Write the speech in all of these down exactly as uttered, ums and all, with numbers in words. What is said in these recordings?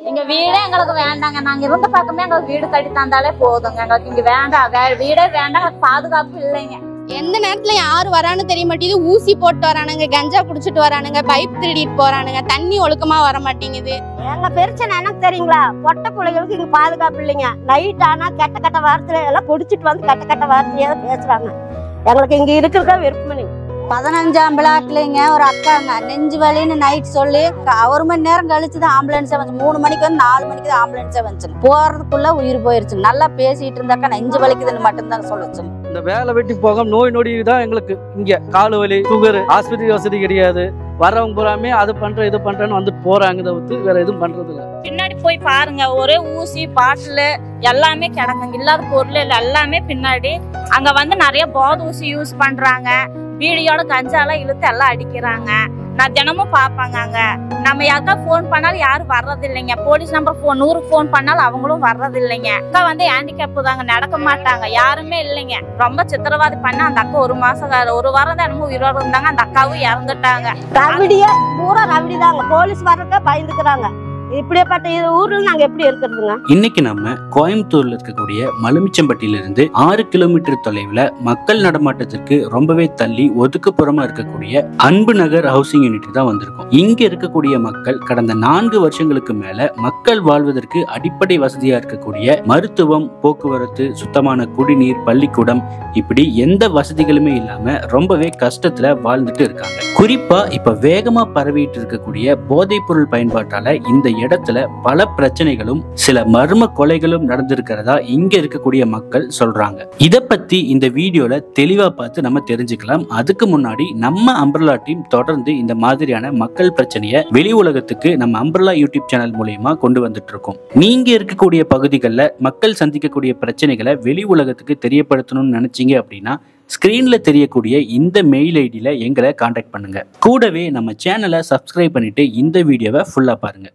எங்க வீடே எங்களுக்கு வேண்டாங்க. நாங்க இருந்த பக்கமே எங்களுக்கு வீடு கட்டி தந்தாலே போதுங்க. எங்களுக்கு இங்க வேண்டாம், வீடே வேண்டாம், பாதுகாப்பு இல்லைங்க. எந்த நேரத்துல யாரு வரான்னு தெரிய மாட்டேங்குது. ஊசி போட்டு வரானுங்க, கஞ்சா குடிச்சிட்டு வரானுங்க, பைப் திருடிட்டு போறானுங்க, தண்ணி ஒழுக்கமா வர மாட்டேங்குது. எங்க பிரச்சனை எனக்கு தெரியுங்களா, பொட்டை பிள்ளைகளுக்கு இங்க பாதுகாப்பு இல்லைங்க. நைட் ஆனா கெட்ட கெட்ட வார்த்தை எல்லாம் குடிச்சிட்டு வந்து கெட்ட கெட்ட வார்த்தையா பேசுறாங்க. எங்களுக்கு இங்க இருக்கிறதா விருப்பம். பதினஞ்சாம் பிளாக்லங்க ஒரு அக்காங்க நெஞ்சு வலின்னு நைட் சொல்லி ஒரு மணி நேரம் கழிச்சுதான் ஆம்புலன்ஸே வந்து மூணு மணிக்கு வந்து நாலு மணிக்கு தான் ஆம்புலன்ஸே வந்துச்சுங்க. போறதுக்குள்ள உயிர் போயிருச்சுங்க. நல்லா பேசிட்டு இருந்தாக்கா நெஞ்சு வலிக்குதுன்னு மட்டும்தான் சொல்லுச்சுங்க. இந்த வேலை வெட்டி போக நோய் நொடி தான் எங்களுக்கு இங்க. காலு வலி, சுகர், ஆஸ்பத்திரி வசதி கிடையாது. வரவங்க பூராமே அது பண்ற இது பண்றேன்னு வந்துட்டு போறாங்க, தவிர்த்து வேற எதுவும் பண்றது இல்ல. பின்னாடி போய் பாருங்க, ஒரே ஊசி பாட்டில் எல்லாமே கிடக்குங்க. இல்லாத பொருள் இல்லை, எல்லாமே பின்னாடி. அங்க வந்து நிறைய போதை ஊசி யூஸ் பண்றாங்க. வீடியோட கஞ்சாலாம் இழுத்து எல்லாம் அடிக்கிறாங்க. நான் தினமும் பாப்பாங்க. அங்க நம்ம யாருக்கா போன் பண்ணாலும் யாரும் வர்றது இல்லைங்க. போலீஸ் நம்பர் போன் நூறுக்கு போன் பண்ணாலும் அவங்களும் வர்றது இல்லைங்க. அக்கா வந்து ஹேண்டிகேப் தாங்க, நடக்க மாட்டாங்க, யாருமே இல்லைங்க. ரொம்ப சித்திரவாதி பண்ண அந்த அக்கா ஒரு மாசம் ஒரு வாரம் தான் என்னமோ உயிரோடு இருந்தாங்க. அந்த அக்காவும் இறந்துட்டாங்க. ரவிடியா பூரா ரவிடி தாங்க. போலீஸ் வர்றதுக்கு பயந்துக்கிறாங்க. இப்படிப்பட்ட ஊர்ல நாங்க எப்படி இருக்கிறதுங்க? இன்னைக்கு நம்ம கோயம்புத்தூர்ல இருக்கக்கூடிய மலுமிச்சம்பட்டியில இருந்து ஆறு கிலோமீட்டர் தொலைவுல மக்கள் நடமாட்டத்திற்கு ரொம்பவே தள்ளி ஒதுக்குப்புறமா இருக்கக்கூடிய அன்பு நகர் ஹவுசிங் யூனிட் தான் வந்திருக்கோம். இங்க இருக்கக்கூடிய மக்கள் கடந்த நான்கு வருஷங்களுக்கு மேல மக்கள் வாழ்வதற்கு அடிப்படை வசதியா இருக்கக்கூடிய மருத்துவம், போக்குவரத்து, சுத்தமான குடிநீர், பள்ளிக்கூடம் இப்படி எந்த வசதிகளுமே இல்லாம ரொம்பவே கஷ்டத்துல வாழ்ந்துட்டு இருக்காங்க. குறிப்பா இப்ப வேகமா பரவிட்டு இருக்கக்கூடிய போதைப் பொருள் பயன்பாட்டால இந்த இடத்துல பல பிரச்சனைகளும் சில மர்ம கொலைகளும் நடந்திருக்கிறதா இங்க இருக்கக்கூடிய மக்கள் சொல்றாங்க. இத பத்தி இந்த வீடியோல தெளிவா பார்த்து நம்ம தெரிஞ்சுக்கலாம். அதுக்கு முன்னாடி நம்ம அம்பர்லா டீம் தொடர்ந்து இந்த மாதிரியான மக்கள் பிரச்சனையை வெளி உலகத்துக்கு நம்ம அம்பர்லா யூடியூப் சேனல் மூலமா கொண்டு வந்துட்டு இருக்கோம். நீங்க இருக்கக்கூடிய பகுதிகளில் மக்கள் சந்திக்கக்கூடிய பிரச்சனைகளை வெளி உலகத்துக்கு தெரியப்படுத்தணும்னு நினைச்சீங்க அப்படின்னா ஸ்கிரீன்ல தெரியக்கூடிய இந்த மெயில் ஐடியில எங்களை கான்டாக்ட் பண்ணுங்க. கூடவே நம்ம சேனலை சப்ஸ்கிரைப் பண்ணிட்டு இந்த வீடியோவை ஃபுல்லா பாருங்க.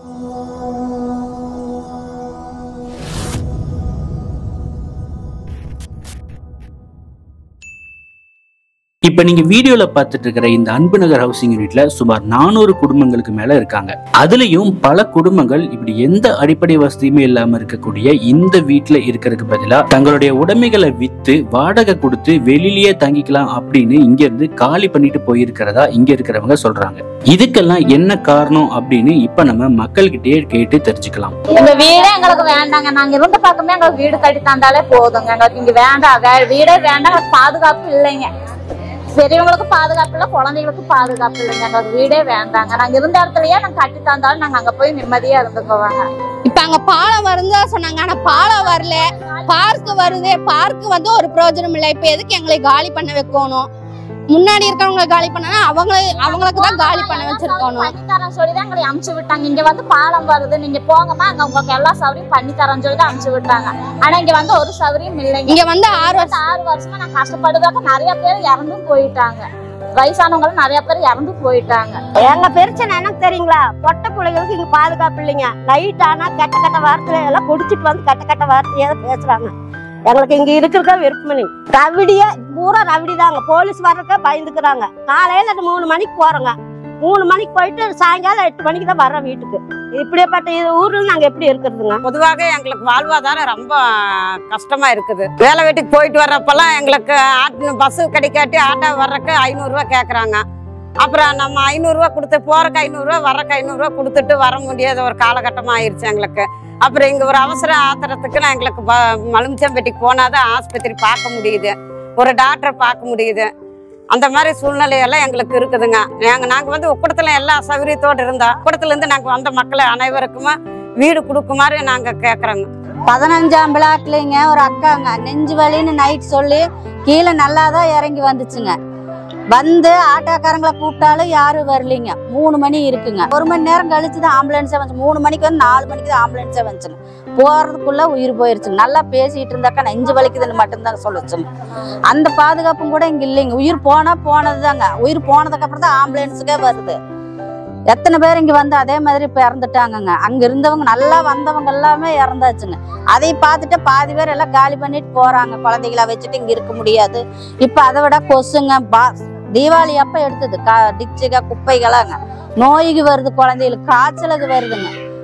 இப்ப நீங்க வீடியோல பார்த்துட்டு இருக்கிற இந்த அன்பு நகர் ஹவுசிங் யூனிட்ல சுமார் நானூறு குடும்பங்களுக்கு மேல இருக்காங்க. அதுலயும் பல குடும்பங்கள் இப்படி எந்த அடிப்படை வசதியுமே இல்லாம இருக்கக்கூடிய இந்த வீட்டுல இருக்கிறதுக்கு பதிலா தங்களுடைய உடைமைகளை வித்து வாடகை கொடுத்து வெளியிலேயே தங்கிக்கலாம் அப்படின்னு இங்க இருந்து காலி பண்ணிட்டு போயிருக்கிறதா இங்க இருக்கிறவங்க சொல்றாங்க. இதுக்கெல்லாம் என்ன காரணம் அப்படின்னு இப்ப நம்ம மக்கள்கிட்டயே கேட்டு தெரிஞ்சுக்கலாம். எங்க வீடே எங்களுக்கு வேண்டாங்க. நாங்க இருந்த பக்கமே எங்களுக்கு வீடு கட்டி தந்தாலே போதுங்க. எங்களுக்கு இங்க வேண்டாம், வீடே வேண்டாம், பாதுகாப்பு இல்லைங்க. பெரியவங்களுக்கு பாதுகாப்பு இல்லை, குழந்தைகளுக்கு பாதுகாப்பு இல்லைங்க. எங்களுக்கு வீடே வேண்டாங்க. நாங்க இருந்த இடத்துலயே நாங்க கட்டி தந்தாலும் நாங்க அங்க போய் நிம்மதியா இருந்துக்குவாங்க. இப்ப அங்க பாலம் வருந்தா சொன்னாங்க, ஆனா பாலம் வரல. பார்க் வருது, பார்க் வந்து ஒரு பிரயோஜனம் இல்லை. இப்ப எதுக்கு எங்களை காலி பண்ண வைக்கணும்? முன்னாடி இருக்கவங்க காலி பண்ணா அவங்கள அவங்களுக்கு தான் காலி பண்ண வச்சிருக்கணும். பண்ணி தரேன் சொல்லிதான் எங்களை அமுச்சு விட்டாங்க. இங்க வந்து பாலம் வருது, நீங்க போங்கம்மா, அங்க உங்களுக்கு எல்லா சௌகரியம் பண்ணி தரேன்னு சொல்லிட்டு அமுச்சு விட்டாங்க. ஆனா இங்க வந்து ஒரு சௌகரியம் இல்லைங்க. இங்க வந்து ஆறு வருஷம் ஆறு வருஷமா நான் கஷ்டப்படுறதாக்க நிறைய பேர் இறந்தும் போயிட்டாங்க. வயசானவங்களும் நிறைய பேர் இறந்து போயிட்டாங்க. எங்க பிரச்சனை எனக்கு தெரியுங்களா, பொட்டை பிள்ளைகளுக்கு இங்க பாதுகாப்பு இல்லைங்க. நைட் ஆனா கெட்ட கெட்ட வார்த்தை எல்லாம் குடிச்சிட்டு வந்து கெட்ட கெட்ட வார்த்தையா பேசுறாங்க. எங்களுக்கு இங்க இருக்கிறதா விருப்பம். ரவிடியா பூரா ரவிடி தாங்க. போலீஸ் வர்றதுக்கு பயந்துக்கிறாங்க. காலையில மூணு மணிக்கு போறோங்க. மூணு மணிக்கு போயிட்டு சாயங்காலம் எட்டு மணிக்கு தான் வர்றோம் வீட்டுக்கு. இப்படிப்பட்ட ஊர்ல நாங்க எப்படி இருக்கிறதுங்க? பொதுவாக எங்களுக்கு வாழ்வாதாரம் ரொம்ப கஷ்டமா இருக்குது. வேலை வீட்டுக்கு போயிட்டு வர்றப்பெல்லாம் எங்களுக்கு ஆட்டு பஸ்ஸு கிடைக்காட்டி ஆட்டோ வர்றக்கு ஐநூறு ரூபா கேக்குறாங்க. அப்புறம் நம்ம ஐநூறு ரூபா கொடுத்து போறக்கு ஐநூறு ரூபா வர்றக்கு ஐநூறு ரூபா கொடுத்துட்டு வர முடியாத ஒரு காலகட்டமா ஆயிடுச்சு எங்களுக்கு. அப்புறம் இங்க ஒரு அவசர ஆத்திரத்துக்கு நான் எங்களுக்கு மலுமிச்சம்பட்டிக்கு போனாதான் ஆஸ்பத்திரி பார்க்க முடியுது, ஒரு டாக்டரை பார்க்க முடியுது. அந்த மாதிரி சூழ்நிலையெல்லாம் எங்களுக்கு இருக்குதுங்க. நாங்க நாங்க வந்து ஒப்படத்துல எல்லா சௌகரியத்தோடு இருந்தா ஒப்படத்துல இருந்து நாங்க வந்த மக்களை அனைவருக்குமே வீடு கொடுக்குமாறு நாங்க கேக்குறோங்க. பதினஞ்சாம் பிளாக்லங்க ஒரு அக்காங்க நெஞ்சு வலின்னு நைட் சொல்லி கீழே நல்லாதான் இறங்கி வந்துச்சுங்க. வந்து ஆட்டோக்காரங்களை கூப்பிட்டாலும் யாரும் வரலீங்க. மூணு மணி இருக்குங்க. ஒரு மணி நேரம் கழிச்சுதான் ஆம்புலன்ஸே வந்து மூணு மணிக்கு வந்து நாலு மணிக்கு தான் ஆம்புலன்ஸே வந்துச்சுங்க. போறதுக்குள்ள உயிர் போயிருச்சுங்க. நல்லா பேசிட்டு இருந்தாக்கா நெஞ்சு வலிக்குதுன்னு மட்டும்தாங்க சொல்லுச்சுங்க. அந்த பாதுகாப்பும் கூட இங்க இல்லைங்க. உயிர் போனா போனதுதாங்க. உயிர் போனதுக்கு அப்புறம் தான் ஆம்புலன்ஸுக்கே வருது. எத்தனை பேர் இங்க வந்து அதே மாதிரி இப்ப இறந்துட்டாங்கங்க. அங்க இருந்தவங்க நல்லா வந்தவங்க எல்லாமே இறந்தாச்சுங்க. அதை பார்த்துட்டு பாதி பேர் எல்லாம் காலி பண்ணிட்டு போறாங்க. குழந்தைகளை வச்சுட்டு இங்க இருக்க முடியாது. இப்ப அதை விட கொசுங்க பா தீபாவளி அப்ப எடுத்தது டிச்சுக குப்பைகளாங்க. நோய்க்கு வருது, குழந்தைகளுக்கு காய்ச்சலுக்கு வருதுங்க.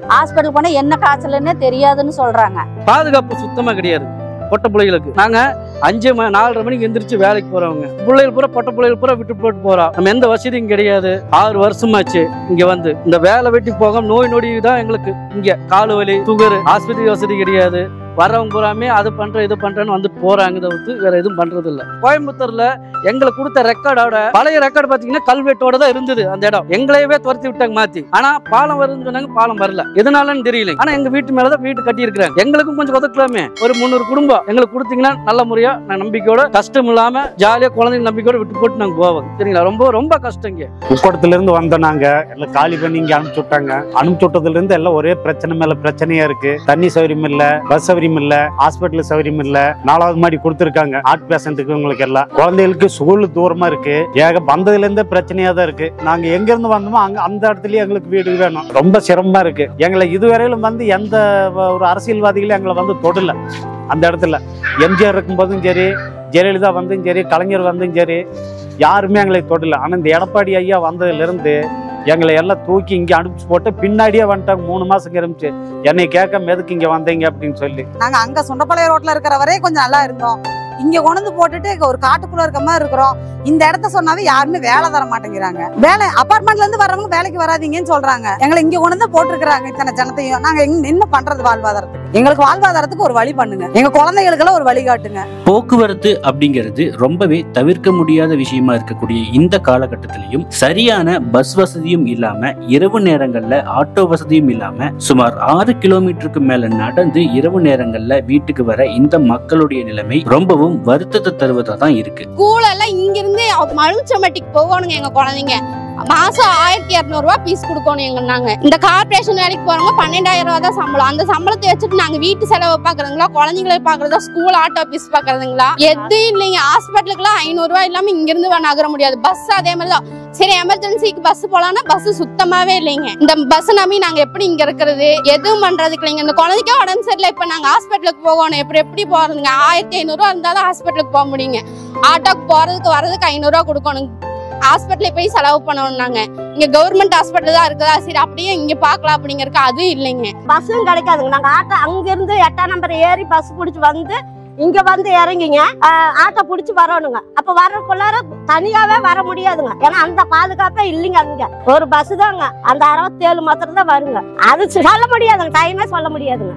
ஹாஸ்பிட்டல் போனா என்ன காய்ச்சல்னே தெரியாதுன்னு சொல்றாங்க. பாதுகாப்பு சுத்தமா கிடையாது பொட்ட பிள்ளைகளுக்கு. நாங்க அஞ்சு மணி நாலரை மணிக்கு எந்திரிச்சு வேலைக்கு போறவங்க, பிள்ளைகள் பூரா பொட்ட பிள்ளைகள் பூரா விட்டு போட்டு போறோம். நம்ம எந்த வசதியும் கிடையாது. ஆறு வருஷமாச்சு இங்க வந்து இந்த வேலை வெட்டி போக நோய் நொடி தான் எங்களுக்கு. இங்க காலு வலி, சுகர், ஆஸ்பத்திரி வசதி கிடையாது. வரவங்க பூராமே அது பண்ற இது பண்றேன்னு வந்துட்டு போறாங்க தவிர்த்து வேற எதுவும் பண்றது இல்ல. கோயம்புத்தூர்ல எங்களுக்கு கொடுத்த ரெக்கார்டோட பழைய ரெக்கார்டு பாத்தீங்கன்னா கல்வெட்டோட தான் இருந்தது அந்த இடம். எங்களையவே துரத்தி விட்டாங்க மாத்தி. ஆனா பாலம் வருதுன்னு சொன்னாங்க, பாலம் வரல. எதனாலன்னு தெரியல. ஆனா எங்க வீட்டு மேலதான் வீட்டு கட்டி இருக்கிறாங்க. எங்களுக்கும் கொஞ்சம் ஒதுக்கலாமே. ஒரு முன்னூறு குடும்பம் எங்களுக்கு கொடுத்தீங்கன்னா நல்ல முறையா நான் நம்பிக்கையோட கஷ்டம் இல்லாம ஜாலியா குழந்தைங்க நம்பிக்கையோட விட்டு போட்டு நாங்க போவோம். சரிங்களா? ரொம்ப ரொம்ப கஷ்டங்க. உக்கடத்துல இருந்து வந்த நாங்க எல்லாம் காலி பண்ணி இங்க அனுப்பிச்சு விட்டாங்க. அனுப்பிச்சு விட்டதுல இருந்து எல்லாம் ஒரே பிரச்சனை மேல பிரச்சனையா இருக்கு. தண்ணி சௌகரியம் இல்ல, பஸ் சௌகரியம் இல்ல, ஹாஸ்பிட்டல் சௌகரியம் இல்ல. நாலாவது மாடி கொடுத்திருக்காங்க ஹார்ட் பேஷண்ட்டுக்கு. உங்களுக்கு எல்லாம் குழந்தைகளுக்கு ஸ்கூல் தூரமா இருக்கு. ஏக வந்ததுல இருந்தே பிரச்சனையா தான் இருக்கு. நாங்க எங்க இருந்து வந்தோமோ அங்க அந்த இடத்துலயே எங்களுக்கு வீடு வேணும். ரொம்ப சிரமமா இருக்கு. எங்களை இதுவரையிலும் வந்து எந்த ஒரு அரசியல்வாதிகளும் எங்களை வந்து தொடல. அந்த இடத்துல எம்ஜிஆர் இருக்கும்போதும் சரி, ஜெயலலிதா வந்தும் சரி, கலைஞர் வந்தும் சரி, யாருமே எங்களை தொடல. ஆனா இந்த எடப்பாடி ஐயா வந்ததுல இருந்து எங்களை எல்லாம் தூக்கி இங்க அனுப்பிச்சு போட்டு பின்னாடியே வந்துட்டாங்க. மூணு மாசம் இருந்துச்சு. என்னை கேட்க எதுக்கு இங்க வந்தீங்க அப்படின்னு சொல்லி. நாங்க அங்க சுண்டப்பாளையம் ரோட்ல இருக்கிற வரையே கொஞ்சம் நல்லா இருந்தோம். இங்க கொண்டு போட்டுட்டு ஒரு காட்டுக்குள்ள இருக்க மாதிரி இருக்கிறோம். இந்த இடத்த சொன்னாவே யாருமே வேலை தர மாட்டேங்கிறாங்க. வேலை அபார்ட்மெண்ட்ல இருந்து வர்றவங்க வேலைக்கு வராதீங்கன்னு சொல்றாங்க. எங்களை இங்க கொண்டு போட்டுருக்காங்க இத்தனை ஜனத்தையும். நாங்க என்ன பண்றது வாழ்வாதாரத்துக்கு? எங்களுக்கு வாழ்வாதாரத்துக்கு ஒரு வழி பண்ணுங்க. எங்க குழந்தைகளுக்கு எல்லாம் ஒரு வழி காட்டுங்க. போக்குவரத்து அப்படிங்கிறது ரொம்பவே தவிர்க்க முடியாத விஷயமா இருக்கக்கூடிய இந்த காலகட்டத்திலையும் சரியான பஸ் வசதியும் இல்லாம, இரவு நேரங்கள்ல ஆட்டோ வசதியும் இல்லாம, சுமார் ஆறு கிலோமீட்டருக்கு மேல நடந்து இரவு நேரங்கள்ல வீட்டுக்கு வர இந்த மக்களுடைய நிலைமை ரொம்பவும் வருத்தத்தை தருவதா தான் இருக்கு. ஸ்கூல் எல்லாம் இங்க இருந்து மலுமிச்சம்பட்டிக்கு போகணுங்க. எங்க குழந்தைங்க மாசம் ஆயிரத்தி இருநூறு ரூபாய் பீஸ் கொடுக்கணும். எங்க நாங்க இந்த கார்பரேஷன் வேலைக்கு போறவங்க பன்னெண்டாயிரம் ரூபாய் தான் சம்பளம். அந்த சம்பளத்தை வச்சுட்டு நாங்க வீட்டு செலவு பாக்குறதுங்களா, குழந்தைங்களை பாக்குறதா, ஸ்கூல் ஆட்டோ பீஸ் பாக்குறதுங்களா, எதுவும் இல்லைங்க. ஹாஸ்பிட்டலுக்கு எல்லாம் ஐநூறு ரூபாய் இல்லாம இங்க இருந்து நகர முடியாது. பஸ் அதே மாதிரிதான். சரி, எமர்ஜென்சிக்கு பஸ் போலாம்னா பஸ் சுத்தமாவே இல்லைங்க. இந்த பஸ் நம்பி நாங்க எப்படி இங்க இருக்கிறது? எதுவும் பண்றதுக்கு இல்லைங்க. இந்த குழந்தைக்கே உடம்பு சரியில்லை, இப்ப நாங்க ஹாஸ்பிட்டலுக்கு போகணும். எப்படி எப்படி போறதுங்க? ஆயிரத்தி ஐநூறு ரூபா இருந்தாலும் ஹாஸ்பிட்டலுக்கு போக முடியுங்க. ஆட்டோக்கு போறதுக்கு வர்றதுக்கு ஐநூறு ரூபா கொடுக்கணும். ஹாஸ்பிட்டல போய் செலவு பண்ணணும். நாங்க இங்க கவர்மெண்ட் ஹாஸ்பிட்டல் தான் இருக்குதா, சரி அப்படியே இங்க பாக்கலாம் அப்படிங்கறக்கு அதுவும் இல்லைங்க. பஸ்ஸும் கிடைக்காதுங்க. நாங்க ஆட்டோ அங்க இருந்து எட்டாம் நம்பர் ஏறி பஸ் பிடிச்சி வந்து இங்க வந்து இறங்கிங்க ஆட்டோ பிடிச்சி வரணுங்க. அப்ப வரக்குள்ளார தனியாவே வர முடியாதுங்க. ஏன்னா அந்த பாதுகாப்பே இல்லைங்க. அங்க ஒரு பஸ் தாங்க அந்த அறுபத்தி ஏழு மாத்திரம் தான் வருங்க. அது சொல்ல முடியாதுங்க, டைமே சொல்ல முடியாதுங்க.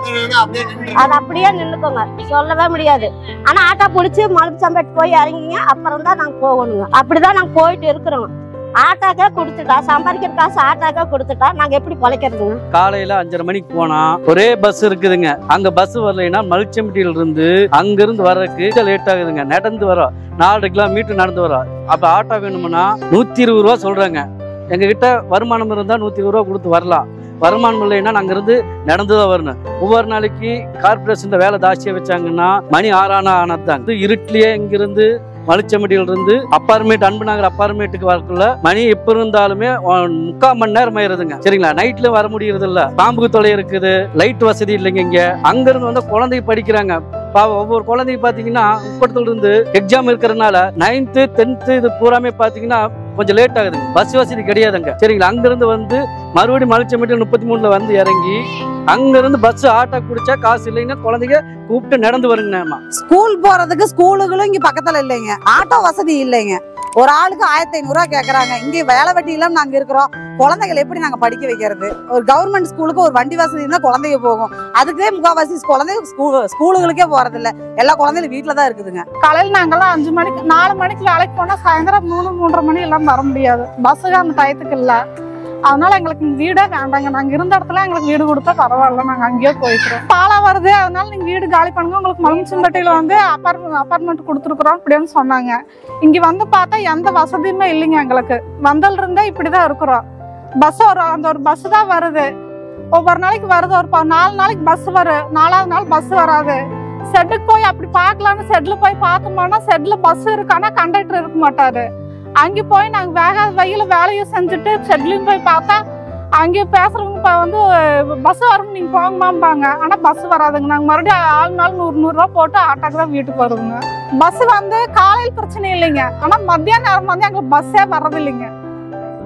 அது அப்படியே நின்னுக்கோங்க, சொல்லவே முடியாது. ஆனா ஆட்டோ பிடிச்சி மலுமிச்சம்பட்டி போய் இறங்கிங்க, அப்புறம் தான் நாங்க போகணுங்க. அப்படிதான் நாங்க போயிட்டு இருக்கிறோம். ஆட்டாக்கே கொடுத்துட்டா, சம்பாதிக்கிற காசு ஆட்டாக்கே கொடுத்துட்டா நாங்க எப்படி பொழைக்கிறதுங்க? காலையில அஞ்சரை மணிக்கு போனா ஒரே பஸ் இருக்குதுங்க. அங்க பஸ் வரலைன்னா மலுமிச்சம்பட்டியில இருந்து அங்க இருந்து வர்றதுக்கு லேட் ஆகுதுங்க. நடந்து வரோம், நாலு கிலோமீட்டர் நடந்து வரோம். அப்ப ஆட்டோ வேணும்னா நூத்தி இருபது ரூபா சொல்றாங்க. எங்க கிட்ட வருமானம் இருந்தா நூத்தி இருபது ரூபா கொடுத்து வரலாம். வருமானம் இல்லைன்னா நாங்க இருந்து நடந்துதான் வரணும். ஒவ்வொரு நாளைக்கு கார்பரேஷன் வேலை ஜாஸ்தியா வச்சாங்கன்னா மணி ஆறானா ஆனதுதான். இருட்டிலேயே இங்கிருந்து மலுமிச்சம்பட்டியில இருந்து அப்பார்ட்மெண்ட் அன்பு நகர் அப்பார்ட்மெண்ட்டுக்கு வரக்குள்ள மணி எப்ப இருந்தாலுமே முக்கால் மணி நேரம் ஆயிருதுங்க. சரிங்களா? நைட்ல வர முடியறது இல்ல. பாம்புக்கு தொலை இருக்குது, லைட் வசதி இல்லைங்க. இங்க அங்க இருந்து வந்து குழந்தைங்க படிக்கிறாங்க. ஒவ்வொரு குழந்தைங்க பாத்தீங்கன்னா உப்படத்துல இருந்து எக்ஸாம் இருக்கிறதுனால நைன்த்து டென்த்து இது பூராமே பாத்தீங்கன்னா கொஞ்சம் லேட் ஆகுதுங்க. பஸ் வசதி கிடையாதுங்க. சரிங்களா? அங்க இருந்து வந்து மறுபடியும் மலுமிச்சம்பட்டி முப்பத்தி மூணுல வந்து இறங்கி அங்க இருந்து பஸ் ஆட்டோ குடிச்சா காசு இல்லைன்னா குழந்தைங்க கூப்பிட்டு நடந்து வருங்க. ஸ்கூல் போறதுக்கு ஸ்கூலுகளும் இங்க பக்கத்துல இல்லைங்க. ஆட்டோ வசதி இல்லைங்க. ஒரு ஆளுக்கு ஆயிரத்தி ஐநூறு ரூபாய் கேக்குறாங்க. இங்க வேலை வெட்டி இல்லாம நாங்க இருக்கிறோம். குழந்தைகளை எப்படி நாங்க படிக்க வைக்கிறது? ஒரு கவர்மெண்ட் ஸ்கூலுக்கு ஒரு வண்டி வசதி இருந்தா குழந்தைங்க போகும். அதுக்கே முக்காவாசி குழந்தைங்க ஸ்கூல் ஸ்கூலுகளுக்கே போறது இல்ல. எல்லா குழந்தைகளும் வீட்டுலதான் இருக்குதுங்க. காலையில நாங்கெல்லாம் அஞ்சு மணிக்கு நாலு மணிக்கு வேலைக்கு போனா சாயந்தரம் மூணு மூன்றரை மணி எல்லாம் வர முடியாது. பஸ்ஸுக்கு அந்த டயத்துக்கு இல்ல. அதனால எங்களுக்கு வீடே வேண்டாங்க. நாங்க இருந்த இடத்துல எங்களுக்கு வீடு கொடுத்தா பரவாயில்ல, நாங்க அங்கேயே போய்க்கிறோம். பாலம் வருது, அதனால நீங்க வீடு காலி பண்ணுங்க, உங்களுக்கு மலுமிச்சம்பட்டியில வந்து அப்பார்ட்மெண்ட் அப்பார்ட்மெண்ட் கொடுத்துருக்குறோம் அப்படின்னு சொன்னாங்க. இங்க வந்து பார்த்தா எந்த வசதியுமே இல்லைங்க. எங்களுக்கு வந்தல் இருந்தா இப்படிதான் இருக்கிறோம். பஸ் ஒரு அந்த ஒரு பஸ் தான் வருது. ஒவ்வொரு நாளைக்கு வருது. ஒரு நாலு நாளைக்கு பஸ் வரும், நாலாவது நாள் பஸ் வராது. செட்டுக்கு போய் அப்படி பாக்கலாம்னு செட்ல போய் பார்த்தோம்னா செட்ல பஸ் இருக்கு, ஆனா கண்டக்டர் இருக்க மாட்டாரு. அங்கே போய் நாங்க வேக வெயில வேலையை செஞ்சுட்டு செட்லயும் போய் பார்த்தா அங்கே பேசுறவங்க வந்து பஸ் வரும், நீங்க போங்கம்மாம்பாங்க. ஆனா பஸ் வராதுங்க. நாங்க மறுபடியும் ஆறு நாள் நூறு நூறு ரூபா போட்டு ஆட்டோக்கு தான் வீட்டுக்கு வருவோங்க. பஸ் வந்து காலையில் பிரச்சனை இல்லைங்க, ஆனா மத்தியான நேரம் வந்து எங்களுக்கு பஸ்ஸே வர்றது இல்லைங்க.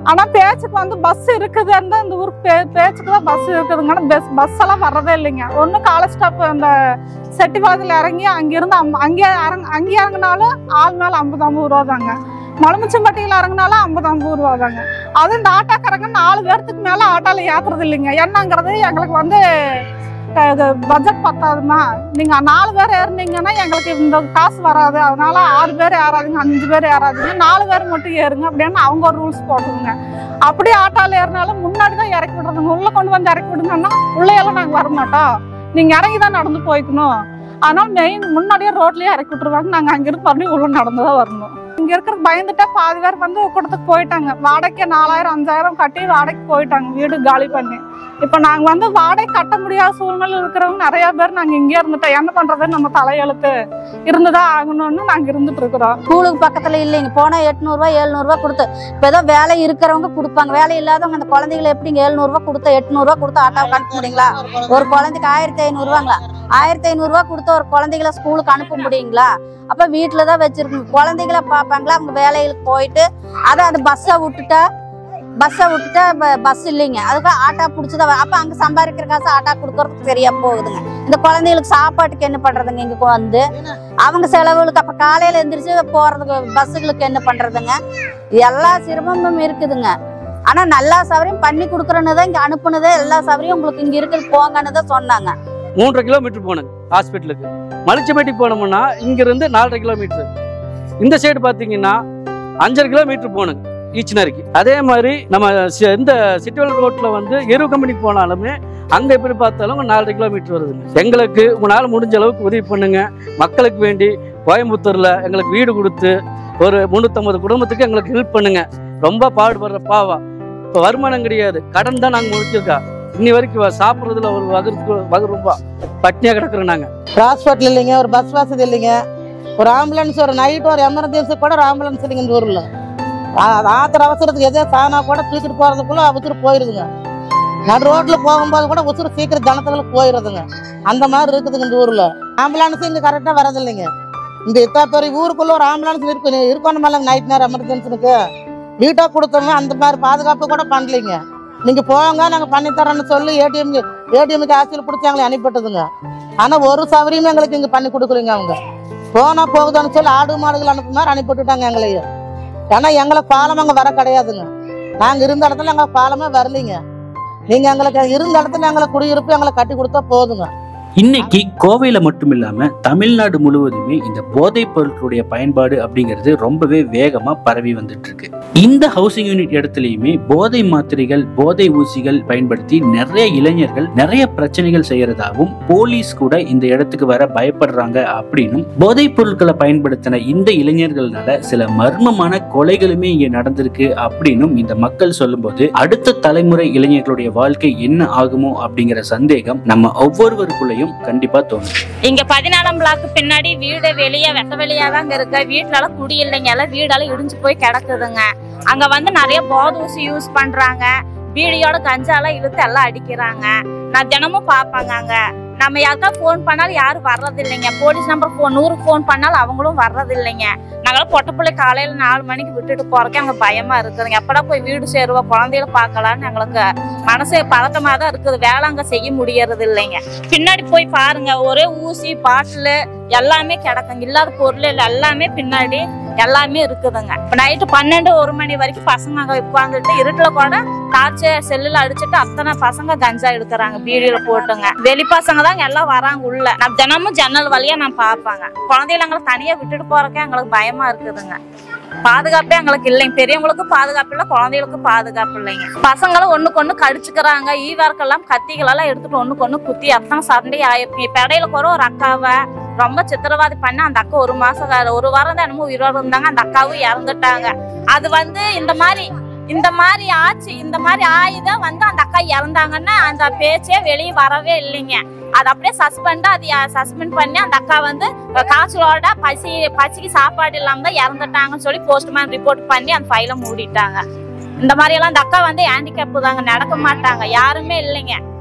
ஆனா பேச்சுக்கு வந்து பஸ் இருக்குதுன்னு இந்த ஊருக்கு பே பேச்சுக்கு தான் பஸ் இருக்குதுங்க. ஆனால் பஸ் பஸ் எல்லாம் வர்றதே இல்லைங்க. ஒன்று காலேஜ் ஸ்டாப் அந்த செட்டிபாளையத்தில் இறங்கி அங்கிருந்து அம் அங்கே இறங்க அங்கே இறங்கினாலும் ஆள் மேலே ஐம்பது ஐம்பது ரூபா தாங்க. மலுமிச்சம்பட்டியில் இறங்கினாலும் ஐம்பது ஐம்பது ரூபா தாங்க. அது இந்த ஆட்டோக்காரங்க நாலு பேர்த்துக்கு மேலே ஆட்டோவில் ஏற்றுறது இல்லைங்க. என்னங்கிறது எங்களுக்கு வந்து பட்ஜெட் பத்தாதுமா, நீங்க நாலு பேர் ஏறினீங்கன்னா எங்களுக்கு இந்த காசு வராது, அதனால ஆறு பேர் ஏறாதுங்க, அஞ்சு பேர் ஏறாதுங்க, நாலு பேர் மட்டும் ஏறுங்க அப்படின்னு அவங்க ஒரு ரூல்ஸ் போடுறதுங்க. அப்படி ஆட்டோல ஏறினாலும் முன்னாடி தான் இறக்கி விடுறதுங்க. உள்ள கொண்டு வந்து இறக்கி விடுங்கன்னா உள்ளேயெல்லாம் நாங்க வரமாட்டோம், நீங்க இறங்கி தான் நடந்து போய்க்கணும். அதனால மெயின் முன்னாடியே ரோட்லயே இறக்கி விட்டுருவாங்க. நாங்க அங்கிருந்து மறுபடியும் உள்ள நடந்துதான் வரணும். இங்க இருக்கிற பயந்துட்டா பாதி பேர் வந்து கூட்டத்துக்கு போயிட்டாங்க. வாடகைக்கு நாலாயிரம் அஞ்சாயிரம் கட்டி வாடகைக்கு போயிட்டாங்க, வீடு காலி பண்ணி. இப்ப நாங்க வந்து வாடகை கட்ட முடியாத சூழ்நிலை இருக்கிறவங்க நிறைய பேர் நாங்க இங்கே இருந்துட்டோம். என்ன பண்றதுன்னு நம்ம தலையெழுத்து இருந்துதான் ஆகணும்னு நாங்க இருந்துட்டு இருக்கிறோம். ஸ்கூலுக்கு பக்கத்துல இல்லைங்க, போனா எட்நூறு ரூபாய் எழுநூறு ரூபாய் கொடுத்து இப்ப ஏதோ வேலை இருக்கிறவங்க கொடுப்பாங்க, வேலை இல்லாதவங்க அந்த குழந்தைகளை எப்படிங்க எழுநூறு ரூபாய் கொடுத்து எட்நூறு ரூபாய் கொடுத்து ஆட்டோவுக்கு அனுப்ப முடியுங்களா? ஒரு குழந்தைக்கு ஆயிரத்தி ஐநூறு ரூபாங்களா? ஆயிரத்தி ஐநூறு ரூபாய் கொடுத்து ஒரு குழந்தைகளை ஸ்கூலுக்கு அனுப்ப முடியுங்களா? அப்ப வீட்டுலதான் வச்சிருக்கணும். குழந்தைகளை பாப்பாங்களா? அவங்க வேலைகளுக்கு போயிட்டு அதை அந்த பஸ்ஸை விட்டுட்டா பஸ்ஸை விட்டுட்டா பஸ் இல்லைங்க, அதுக்கு ஆட்டோ பிடிச்சதான். அப்ப அங்க சம்பாதிக்கிற காசு ஆட்டோ கொடுக்கறதுக்கு சரியா போகுதுங்க. இந்த குழந்தைகளுக்கு சாப்பாட்டுக்கு என்ன பண்றதுங்க? இங்க வந்து அவங்க செலவுகளுக்கு அப்ப காலையில எந்திரிச்சு போறதுக்கு பஸ்ஸுகளுக்கு என்ன பண்றதுங்க? எல்லா சிரமமும் இருக்குதுங்க. ஆனா நல்லா சௌகரியம் பண்ணி கொடுக்குறன்னு தான் இங்க அனுப்புனதே. எல்லா சௌகரியம் உங்களுக்கு இங்க இருக்குது போங்கன்னு தான் சொன்னாங்க. மூன்றரை கிலோமீட்டர் போனேங்க ஹாஸ்பிட்டலுக்கு. மலிச்சம்பட்டி போனோம்னா இங்க இருந்து நாலரை கிலோமீட்டர். இந்த சைடு பாத்தீங்கன்னா அஞ்சரை கிலோமீட்டர் போனேங்க ஈச்சனரிக்கு. அதே மாதிரி நம்ம இந்த சிட்டிவல் ரோட்ல வந்து எரு கம்பெனிக்கு போனாலுமே அங்க எப்படி பார்த்தாலும் நாலரை கிலோமீட்டர் வருதுங்க. எங்களுக்கு உங்களால் முடிஞ்ச அளவுக்கு உதவி பண்ணுங்க. மக்களுக்கு வேண்டி கோயம்புத்தூர்ல எங்களுக்கு வீடு கொடுத்து ஒரு முன்னூத்தம்பது குடும்பத்துக்கு எங்களுக்கு ஹெல்ப் பண்ணுங்க. ரொம்ப பாடுபடுற பாவா. இப்போ வருமானம் கிடையாது, கடன் தான் நாங்கள் முடிச்சிருக்கா. இன்னி வரைக்கும் சாப்பிட்றதுல ஒரு வகுப்பு வகு ரொம்ப பட்னியா கிடக்குறோம். நாங்கள் ஹாஸ்பிட்டல் இல்லைங்க, ஒரு பஸ் வசதி இல்லைங்க, ஒரு ஆம்புலன்ஸ், ஒரு நைட்டு ஒரு எமர்ஜென்சி கூட ஒரு ஆம்புலன்ஸ் இல்லைங்க இந்த ஊரில். ஆத்திர அவசரத்துக்கு எதோ சாணா கூட தூக்கிட்டு போகிறதுக்குள்ள உசுறு போயிடுதுங்க. நடு ரோட்டில் போகும்போது கூட உசுறு சீக்கிரம் ஜனத்துக்குள்ள போயிடுதுங்க. அந்த மாதிரி இருக்குதுங்க இந்த ஊரில். ஆம்புலன்ஸ் இங்கே கரெக்டாக வரதில்லைங்க. இந்த இத்தா பெரிய ஊருக்குள்ள ஒரு ஆம்புலன்ஸ் இருக்கு இருக்கணும் இல்லைங்க. நைட் நேரம் எமர்ஜென்சிக்கு வீட்டாக கொடுத்தோங்க, அந்த மாதிரி பாதுகாப்பு கூட பண்ணலைங்க. நீங்கள் போங்க நாங்கள் பண்ணித்தரோன்னு சொல்லி ஏடிஎம் ஏடிஎம்க்கு ஆட்சியில் பிடிச்சி எங்களை அனுப்பிட்டுதுங்க. ஆனால் ஒரு சௌகரியமே எங்களுக்கு இங்கே பண்ணி கொடுக்குறீங்க. அவங்க போனால் போகுதான்னு சொல்லி ஆடு மாடுகள் அனுப்புன மாதிரி அனுப்பிட்டுட்டாங்க எங்களையும். ஏன்னா எங்களுக்கு பாலம் அங்கே வர கிடையாதுங்க. நாங்கள் இருந்த இடத்துல எங்களுக்கு பாலமே வரலைங்க. நீங்கள் எங்களுக்கு இருந்த இடத்துல எங்களை குடியிருப்பு எங்களை கட்டி கொடுத்தா போதுங்க. இன்னைக்கு கோவையில மட்டும் இல்லாம தமிழ்நாடு முழுவதுமே இந்த போதைப் பொருட்களுடைய பயன்பாடு அப்படிங்கிறது ரொம்பவே வேகமா பரவி வந்துட்டு இருக்கு. இந்த ஹவுசிங் யூனிட் இடத்துலயுமே போதை மாத்திரைகள், போதை ஊசிகள் பயன்படுத்தி நிறைய இளைஞர்கள் நிறைய பிரச்சனைகள் செய்யறதாகவும், போலீஸ் கூட இந்த இடத்துக்கு வர பயப்படுறாங்க அப்படின்னும், போதைப் பொருட்களை பயன்படுத்தின இந்த இளைஞர்களால சில மர்மமான கொலைகளுமே இங்க நடந்திருக்கு அப்படின்னும் இந்த மக்கள் சொல்லும் போது அடுத்த தலைமுறை இளைஞர்களுடைய வாழ்க்கை என்ன ஆகுமோ அப்படிங்கிற சந்தேகம் நம்ம ஒவ்வொருவருக்குள்ளேயும் கண்டிப்பா தோணும். இங்க பதினாலாம் பிளாக்கு பின்னாடி வீடு வெளியே வெட்ட வெளியா தாங்க இருக்கு. வீட்டுல எல்லாம் குடி இல்லைங்க, எல்லாம் வீடெல்லாம் இடிஞ்சு போய் கிடக்குதுங்க. அங்க வந்து நிறைய போதை ஊசி யூஸ் பண்றாங்க, வீடியோட கஞ்சாலாம் இழுத்து எல்லாம் அடிக்கிறாங்க. நான் தினமும் பாப்பாங்க. அங்க நம்ம யாருக்கா போன் பண்ணாலும் யாரும் வர்றது இல்லைங்க. போலீஸ் நம்பர் போன் நூறுக்கு போன் பண்ணாலும் அவங்களும் வர்றது இல்லைங்க. நாங்களும் பொட்ட பிள்ளை காலையில நாலு மணிக்கு விட்டுட்டு போறக்கே அங்க பயமா இருக்குதுங்க. எப்படா போய் வீடு சேருவோம், குழந்தைகளை பார்க்கலான்னு எங்களுக்கு மனசு பதட்டமா தான் இருக்குது. வேலை அங்க செய்ய முடியறது இல்லைங்க. பின்னாடி போய் பாருங்க, ஒரே ஊசி பாட்டிலு எல்லாமே கிடக்குங்க. இல்லாத பொருள் இல்லை, எல்லாமே பின்னாடி எல்லாமே இருக்குதுங்க. இப்ப நைட்டு பன்னெண்டு ஒரு மணி வரைக்கும் பசங்க அங்க உட்காந்துட்டு இருட்டுல கூட டார்ச்சு செல்லுல அடிச்சுட்டு அத்தனை பசங்க கஞ்சா எடுக்கிறாங்க, பீடியில போட்டுங்க. வெளி பசங்க தான் எல்லாம் வராங்க உள்ள. நான் தினமும் ஜன்னல் வழியா நான் பாப்பாங்க. குழந்தைகளை எங்களை தனியா விட்டுட்டு போறக்கே எங்களுக்கு பயமா இருக்குதுங்க. பாதுகாப்பே எங்களுக்கு இல்லைங்க. பெரியவங்களுக்கும் பாதுகாப்பு இல்லை, குழந்தைகளுக்கும் பாதுகாப்பு இல்லைங்க. பசங்களும் ஒண்ணுக்கு ஒண்ணு கடிச்சுக்கிறாங்க. ஈவார்க்கெல்லாம் கத்திகள் எல்லாம் எடுத்துட்டு ஒண்ணுக்கு ஒண்ணு குத்தி அத்தனை சண்டை ஆயிருக்கு. இப்ப இடையில கூட ஒரு அக்காவை ரொம்ப சித்திரவாதி பண்ண அந்த அக்கா ஒரு மாசம் ஒரு வாரம் தான் என்னமோ உயிரோடு இருந்தாங்க. அந்த அக்காவும் இறந்துட்டாங்க. அது வந்து இந்த மாதிரி இந்த மாதிரி ஆச்சு. இந்த மாதிரி ஆயுதம் வந்து அந்த அக்கா இறந்தாங்கன்னா அந்த பேச்சே வெளியே வரவே இல்லைங்க. அது அப்படியே சஸ்பெண்ட் அது சஸ்பெண்ட் பண்ணி அந்த அக்கா வந்து காய்ச்சலோட பசி பசிக்கு சாப்பாடு இல்லாம தான் இறந்துட்டாங்கன்னு சொல்லி போஸ்ட்மேன் ரிப்போர்ட் பண்ணி அந்த ஃபைலை மூடிட்டாங்க. இந்த மாதிரி எல்லாம் அந்த அக்கா வந்து ஹேண்டிகேப் தாங்க, நடக்க மாட்டாங்க, யாருமே இல்லைங்க.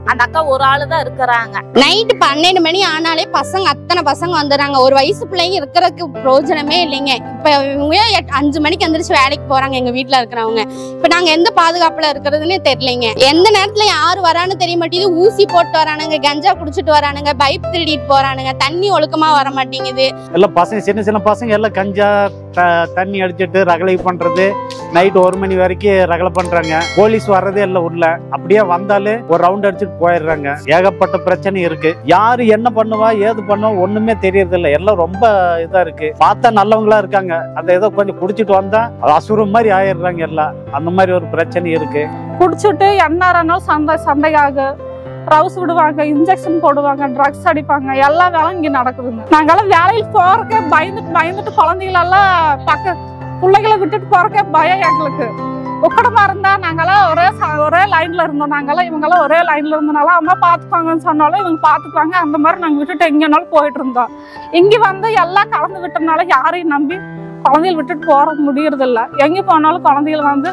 அந்த அக்கா ஒரு ஆளு தான் இருக்கிறாங்க. நைட்டு பன்னெண்டு மணி ஆனாலே பசங்க அத்தனை பசங்க வந்துடுறாங்க. ஒரு வயசு பிள்ளைங்க இருக்கிறதுக்கு பிரயோஜனமே இல்லைங்க. இப்ப இவங்க அஞ்சு மணிக்கு எந்திரிச்சு வேலைக்கு போறாங்க எங்க வீட்டுல இருக்கிறவங்க. இப்ப நாங்க எந்த பாதுகாப்புல இருக்கிறதுன்னு தெரியலைங்க. எந்த நேரத்துல யாரு வரான்னு தெரிய மாட்டேங்குது. ஊசி போட்டு வரானுங்க, கஞ்சா குடிச்சிட்டு வரானுங்க, பைப் திருடிட்டு போறானுங்க, தண்ணி ஒழுக்கமா வர மாட்டேங்குது. எல்லாம் பசங்க சின்ன சின்ன பசங்க எல்லாம் கஞ்சா தண்ணி அடிச்சுட்டு ரகலை பண்றது, நைட் ஒரு மணி வரைக்கும் ரகலை பண்றாங்க. போலீஸ் வர்றதே இல்ல உள்ள, அப்படியே வந்தாலே ஒரு ரவுண்ட் அடிச்சுட்டு போயிடுறாங்க. ஏகப்பட்ட பிரச்சனை இருக்கு. யாரு என்ன பண்ணுவா ஏது பண்ணுவா ஒண்ணுமே தெரியறது இல்ல. எல்லாம் ரொம்ப இதா இருக்கு. பார்த்தா நல்லவங்களா இருக்காங்க, அந்த ஏதோ கொஞ்சம் குடிச்சிட்டு வந்தா அசுரம் மாதிரி ஆயிடுறாங்க எல்லாம். அந்த மாதிரி ஒரு பிரச்சனை இருக்கு. குடிச்சிட்டு என்னாலும் சண்டை சண்டையாக ரவுஸ் விடுவாங்க, இன்ஜெக்ஷன் போடுவாங்க, ட்ரக்ஸ் அடிப்பாங்க. எல்லா வேலையும் இங்க நடக்குதுங்க. நாங்கெல்லாம் வேலையில் போறக்கே பயந்துட்டு பயந்துட்டு குழந்தைகளெல்லாம் பக்க பிள்ளைகளை விட்டுட்டு போறக்கே பயம் எங்களுக்கு. உக்கடமா இருந்தா நாங்கெல்லாம் ஒரே ஒரே லைன்ல இருந்தோம். நாங்கெல்லாம் இவங்கெல்லாம் ஒரே லைன்ல இருந்தனால அம்மா பாத்துக்குவாங்கன்னு சொன்னாலும் இவங்க பாத்துக்குவாங்க. அந்த மாதிரி நாங்க விட்டுட்டு எங்கனாலும் போயிட்டு இருந்தோம். இங்க வந்து எல்லாம் கலந்து விட்டனால யாரையும் நம்பி குழந்தைகள் விட்டுட்டு போற முடியறது இல்லை. எங்க போனாலும் குழந்தைகள் வந்து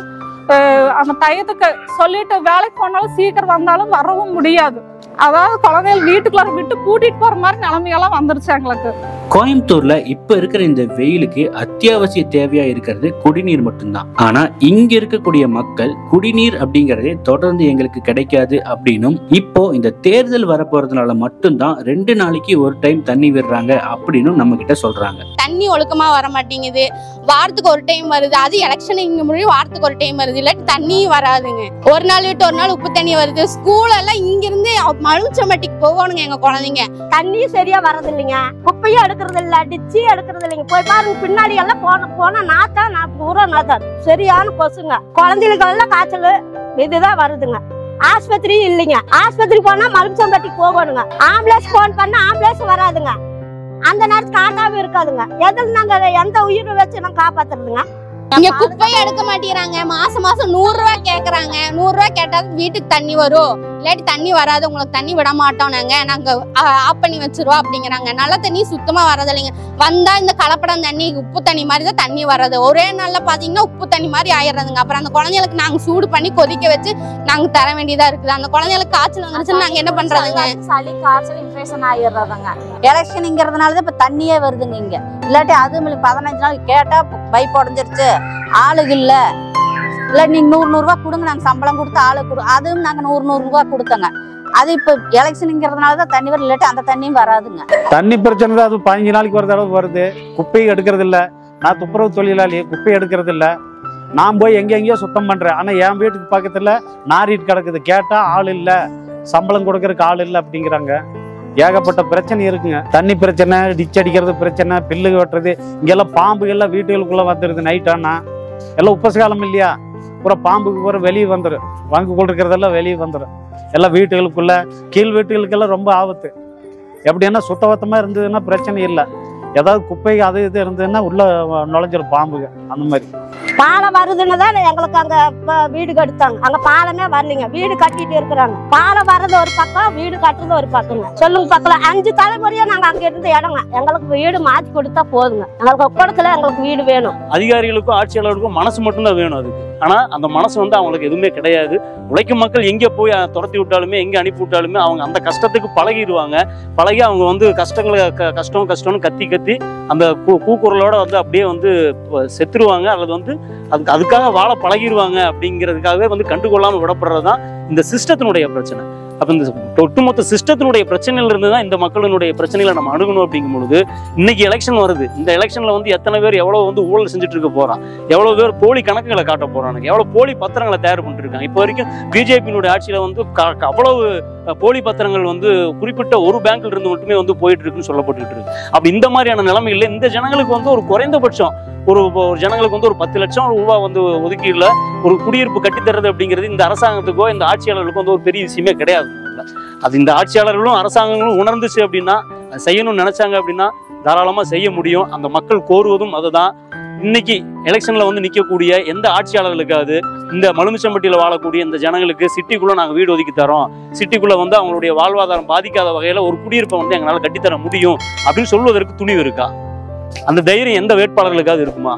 அந்த டயத்துக்கு சொல்லிட்டு வேலைக்கு போனாலும் சீக்கிரம் வந்தாலும் வரவும் முடியாது. அதாவது குழந்தைகள் வீட்டுக்குள்ள விட்டு கூட்டிட்டு போற மாதிரி நிலைமையெல்லாம் வந்துருச்சு எங்களுக்கு. கோயம்புத்தூர்ல இப்ப இருக்கிற இந்த வெயிலுக்கு அத்தியாவசிய தேவையா இருக்கிறது குடிநீர் மட்டும்தான். ஆனா இங்க இருக்கக்கூடிய மக்கள் குடிநீர் அப்படிங்கறதே தொடர்ந்து எங்களுக்கு கிடைக்காது அப்படின்னும், இப்போ இந்த தேர்தல் வரப்போறதுனால மட்டும்தான் ரெண்டு நாளைக்கு ஒரு டைம் தண்ணி விடுறாங்க அப்படின்னு நம்ம கிட்ட சொல்றாங்க. தண்ணி ஒழுக்கமா வர மாட்டேங்குது. வாரத்துக்கு ஒரு டைம் வருது. அது எலெக்ஷன் இங்க முடியும் வாரத்துக்கு ஒரு டைம் வருது. இல்லாட்டி தண்ணியும் வராதுங்க. ஒரு நாள் விட்டு ஒரு நாள் உப்பு தண்ணி வருது. ஸ்கூல் எல்லாம் இங்க இருந்து மலுச்சம்பட்டிக்கு போகணுங்க எங்க குழந்தைங்க. தண்ணியும் சரியா வர்றது இல்லைங்க. குப்பையும் எடுக்கிறது இல்ல, டிச்சி எடுக்கிறது இல்லைங்க. போய் பாருங்க பின்னாடி எல்லாம் போன போன நாத்தா நான் பூரா நாத்தா சரியான கொசுங்க. குழந்தைகளுக்கு எல்லாம் காய்ச்சல் இதுதான் வருதுங்க. ஆஸ்பத்திரி இல்லைங்க. ஆஸ்பத்திரி போனா மலுச்சம்பட்டிக்கு போகணுங்க. ஆம்புலன்ஸ் போன் பண்ணா ஆம்புலன்ஸ் வராதுங்க. அந்த நேரத்துக்கு ஆட்டாவும் இருக்காதுங்க. எதில் நாங்க எந்த உயிரை வச்சு நாங்க காப்பாத்துறதுங்க? இங்க குப்பையை எடுக்க மாட்டேங்கிறாங்க. மாசம் மாசம் நூறு ரூபாய் கேக்குறாங்க. நூறு ரூபாய் கேட்டா வீட்டுக்கு தண்ணி வரும், இல்லாட்டி தண்ணி வராது, உங்களுக்கு தண்ணி விட மாட்டோம், நாங்க நாங்க ஆஃப் பண்ணி வச்சிருவோம் அப்படிங்கிறாங்க. நல்ல தண்ணி சுத்தமா வர்றது இல்லைங்க. வந்தா இந்த கலப்படம் தண்ணி உப்பு தண்ணி மாதிரி தான் தண்ணி வர்றது. ஒரே நாள்ல பாத்தீங்கன்னா உப்பு தண்ணி மாதிரி ஆயிடுறதுங்க. அப்புறம் அந்த குழந்தைகளுக்கு நாங்க சூடு பண்ணி கொதிக்க வச்சு நாங்க தர வேண்டியதா இருக்குது. அந்த குழந்தைகளுக்கு காய்ச்சல் வந்துருச்சுன்னு நாங்க என்ன பண்றதுங்க? சளி காய்ச்சல் இன்ஃபெக்ஷன் ஆயிடுறதுங்க. எலெக்ஷனுங்கிறதுனாலதான் இப்ப தண்ணியே வருதுங்க இங்க. இல்லாட்டி அது பதினஞ்சு நாள் கேட்டா பைப் உடஞ்சிருச்சு, ஆளுக்கு இல்ல, இல்ல நீங்க நூறு நூறு ரூபாய் கொடுங்க, நாங்க சம்பளம் கொடுத்து ஆளு கொடு, அதுவும் நாங்க நூறு நூறு ரூபாய் கொடுத்தோங்க. அது இப்ப எலெக்ஷனுங்கிறதுனாலதான் தண்ணி வரும், இல்லாட்டி அந்த தண்ணியும் வராதுங்க. தண்ணி பிரச்சனை தான். அது பதினஞ்சு நாளைக்கு ஒரு தடவை வருது. குப்பையை எடுக்கிறது இல்ல. நான் துப்புரவு தொழிலாளி, குப்பையை எடுக்கிறது இல்ல. நான் போய் எங்க எங்கேயோ சுத்தம் பண்றேன். ஆனா என் வீட்டுக்கு பக்கத்துல நாரிட்டு கிடக்குது. கேட்டா ஆள் இல்ல, சம்பளம் கொடுக்கறதுக்கு ஆள் இல்ல அப்படிங்கிறாங்க. ஏகப்பட்ட பிரச்சனை இருக்குங்க. தண்ணி பிரச்சனை, டிச் அடிக்கிறது பிரச்சனை, பில்லு வெட்டுறது. இங்கெல்லாம் பாம்புகள்லாம் வீட்டுகளுக்குள்ள வந்துருது. நைட் ஆனா எல்லாம் உப்பசு காலம் இல்லையா, பூரா பாம்புக்கு பூரா வெளியே வந்துடும். வாங்கி கொடுக்கறதெல்லாம் வெளியே வந்துடும். எல்லாம் வீட்டுகளுக்குள்ள, கீழ் வீட்டுகளுக்கெல்லாம் ரொம்ப ஆபத்து. எப்படின்னா சுத்தபத்தமா இருந்ததுன்னா பிரச்சனை இல்லை. ஏதாவது குப்பை அது இது இருந்ததுன்னா உள்ள நுழைஞ்சிடும் பாம்புங்க. அந்த மாதிரி பாலம் வருதுன்னு தான் எங்களுக்கு அங்க வீடு கட்டுத்தாங்க. அங்க பாலமே வரலைங்க. வீடு கட்டிட்டு இருக்கிறாங்க. பாலம் வர்றது ஒரு பக்கம், வீடு கட்டுறது ஒரு பக்கங்க. சொல்லுங்க பக்கம் அஞ்சு தலைமுறையா நாங்க அங்க இருந்த இடங்க. எங்களுக்கு வீடு மாற்றி கொடுத்தா போதுங்க. எங்களுக்கு ஒப்படத்துல எங்களுக்கு வீடு வேணும். அதிகாரிகளுக்கும் ஆட்சியாளருக்கும் மனசு மட்டும்தான் வேணும் அதுக்கு. ஆனா அந்த மனசு வந்து அவங்களுக்கு எதுவுமே கிடையாது. உழைக்கும் மக்கள் எங்க போய் துரத்தி விட்டாலுமே, எங்க அனுப்பி விட்டாலுமே அவங்க அந்த கஷ்டத்துக்கு பழகிடுவாங்க. பழகி அவங்க வந்து கஷ்டங்களை கஷ்டம் கஷ்டம்னு கத்தி கத்தி அந்த கூக்குரலோட வந்து அப்படியே வந்து செத்துருவாங்க. அல்லது வந்து அதுக்கு அதுக்காக வாழ பழகிடுவாங்க. அப்படிங்கிறதுக்காகவே வந்து கண்டுகொள்ளாம விடப்படுறது தான் இந்த சிஸ்டத்தினுடைய பிரச்சனை. அப்போ இந்த ஒட்டுமொத்த சிஸ்டத்தினுடைய பிரச்சனையில இருந்து தான் இந்த மக்களினுடைய பிரச்சனைகளை நம்ம அணுகணும். அப்படிங்கும் பொழுது இன்னைக்கு எலெக்ஷன் வருது. இந்த எலெக்ஷன்ல வந்து எத்தனை பேர் எவ்வளவு வந்து ஊழல் செஞ்சுட்டு இருக்க போறான், எவ்வளவு பேர் போலி கணக்குகளை காட்ட போறாங்க, எவ்வளவு போலி பத்திரங்களை தயார் பண்ணிட்டு இருக்காங்க. இப்போ வரைக்கும் பிஜேபியினுடைய ஆட்சியில வந்து அவ்வளவு போலி பத்திரங்கள் வந்து குறிப்பிட்ட ஒரு பேங்க்ல இருந்து மட்டுமே வந்து போயிட்டு இருக்குன்னு சொல்லப்பட்டு இருக்கு. அப்படி இந்த மாதிரியான நிலைமைகள்ல இந்த ஜனங்களுக்கு வந்து ஒரு குறைந்தபட்சம் ஒரு ஜனங்களுக்கு வந்து ஒரு பத்து லட்சம் ரூபாய் வந்து ஒதுக்கீடுல ஒரு குடியிருப்பு கட்டித்தரது அப்படிங்கிறது இந்த அரசாங்கத்துக்கோ இந்த ஆட்சியாளர்களுக்கோ வந்து ஒரு பெரிய விஷயமே கிடையாது. அது இந்த ஆட்சியாளர்களும் அரசாங்கங்களும் உணர்ந்துச்சு அப்படின்னா, செய்யணும்னு நினைச்சாங்க அப்படின்னா தாராளமா செய்ய முடியும். அந்த மக்கள் கோருவதும் அதுதான். இன்னைக்கு எலெக்ஷன்ல வந்து நிற்கக்கூடிய எந்த ஆட்சியாளர்களுக்காவது இந்த மலுமிச்சம்பட்டியில வாழக்கூடிய இந்த ஜனங்களுக்கு சிட்டிக்குள்ள நாங்கள் வீடு ஒதுக்கி தரோம், சிட்டிக்குள்ள வந்து அவங்களுடைய வாழ்வாதாரம் பாதிக்காத வகையில ஒரு குடியிருப்பை வந்து எங்களால் கட்டித்தர முடியும் அப்படின்னு சொல்வதற்கு துணிவு இருக்கா? அந்த தைரியம் எந்த வேட்பாளர்களுக்காவது இருக்குமா?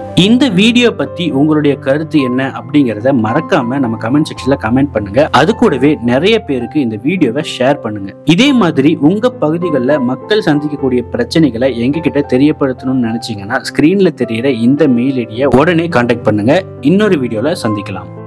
இந்த வீடியோ பத்தி உங்களுடைய கருத்து என்ன அப்படிங்கறத மறக்காம நம்ம கமெண்ட் செக்ஷன்ல கமெண்ட் பண்ணுங்க. அது கூடவே நிறைய பேருக்கு இந்த வீடியோவை ஷேர் பண்ணுங்க. இதே மாதிரி உங்க பகுதிகளில் மக்கள் சந்திக்கக்கூடிய பிரச்சனைகளை எங்க கிட்ட தெரியப்படுத்தணும்னு நினைச்சீங்கன்னா ஸ்கிரீன்ல தெரியிற இந்த மெயில் ஐடியை உடனே கான்டாக்ட் பண்ணுங்க. இன்னொரு வீடியோல சந்திக்கலாம்.